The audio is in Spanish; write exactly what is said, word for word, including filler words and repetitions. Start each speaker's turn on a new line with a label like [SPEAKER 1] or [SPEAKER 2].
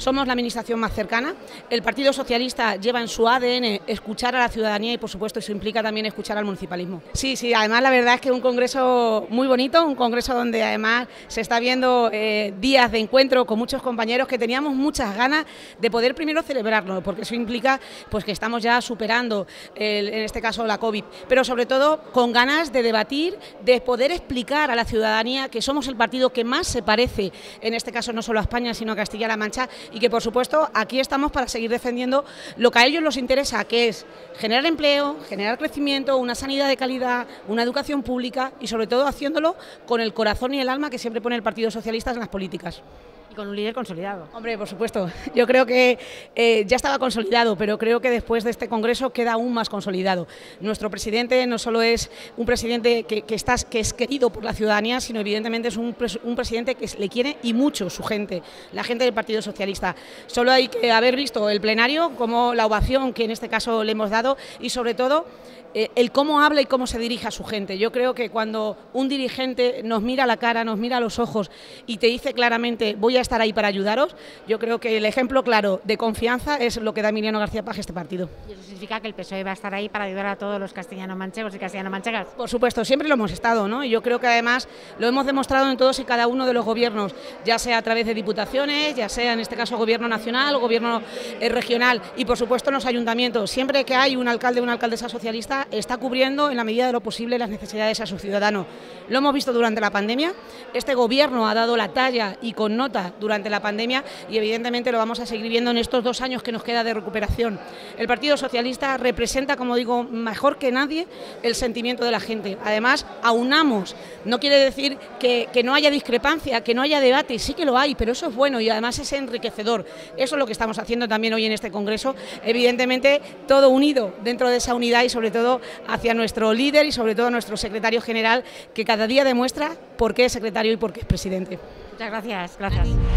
[SPEAKER 1] somos la administración más cercana. El Partido Socialista lleva en su A D N escuchar a la ciudadanía y, por supuesto, eso implica también escuchar al municipalismo. Sí, sí, además la verdad es que es un congreso muy bonito, un congreso donde además se está viendo eh, días de encuentro con muchos compañeros que teníamos muchas ganas de poder primero celebrarlo, porque eso implica pues que estamos ya superando, el, en este caso, la COVID, pero sobre todo con ganas de debatir, de poder explicar a la ciudadanía que somos el partido que más se parece, en este caso no solo a España, sino a Castilla-La Mancha, y que por supuesto aquí estamos para seguir defendiendo lo que a ellos les interesa, que es generar empleo, generar crecimiento, una sanidad de calidad, una educación pública y sobre todo haciéndolo con el corazón y el alma que siempre pone el Partido Socialista en las políticas.
[SPEAKER 2] Con un líder consolidado.
[SPEAKER 1] Hombre, por supuesto, yo creo que eh, ya estaba consolidado, pero creo que después de este congreso queda aún más consolidado. Nuestro presidente no solo es un presidente que, que, está, que es querido por la ciudadanía, sino evidentemente es un, un presidente que le quiere y mucho su gente, la gente del Partido Socialista. Solo hay que haber visto el plenario, como la ovación que en este caso le hemos dado y sobre todo eh, el cómo habla y cómo se dirige a su gente. Yo creo que cuando un dirigente nos mira a la cara, nos mira a los ojos y te dice claramente voy a estar ahí para ayudaros, yo creo que el ejemplo claro de confianza es lo que da Emiliano García Paje a este partido.
[SPEAKER 2] ¿Y eso significa que el P S O E va a estar ahí para ayudar a todos los castellano-manchegos y castellano-manchegas?
[SPEAKER 1] Por supuesto, siempre lo hemos estado, ¿no? Y yo creo que además lo hemos demostrado en todos y cada uno de los gobiernos, ya sea a través de diputaciones, ya sea en este caso gobierno nacional, gobierno eh, regional y por supuesto en los ayuntamientos. Siempre que hay un alcalde o una alcaldesa socialista está cubriendo en la medida de lo posible las necesidades a sus ciudadanos. Lo hemos visto durante la pandemia, este gobierno ha dado la talla y con nota durante la pandemia y evidentemente lo vamos a seguir viendo en estos dos años que nos queda de recuperación. El Partido Socialista representa, como digo, mejor que nadie el sentimiento de la gente. Además, aunamos, no quiere decir que, que no haya discrepancia, que no haya debate, sí que lo hay, pero eso es bueno y además es enriquecedor. Eso es lo que estamos haciendo también hoy en este congreso, evidentemente todo unido dentro de esa unidad y sobre todo hacia nuestro líder y sobre todo nuestro secretario general que cada día demuestra por qué es secretario y por qué es presidente.
[SPEAKER 2] Muchas gracias. Gracias.